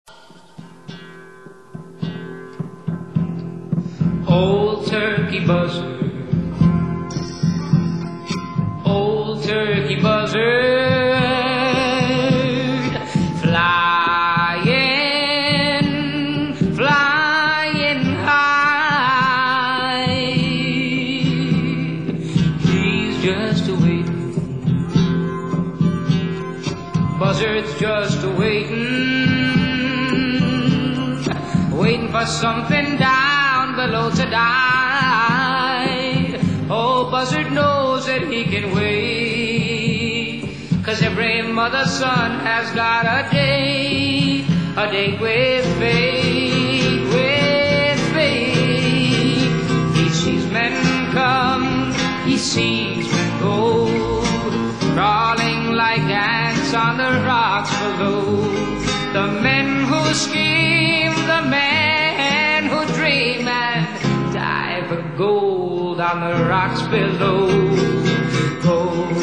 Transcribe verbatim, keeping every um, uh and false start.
Old Turkey Buzzard, Old Turkey Buzzard, flying, flying high. He's just a waiting, Buzzard's just a waiting, waiting for something down below to die. Oh, Buzzard knows that he can wait, 'cause every mother's son has got a date, a date with fate, with fate. He sees men come, he sees men go, crawling like ants on the rocks below. The men who scheme, the men who dream and die for gold on the rocks below. Gold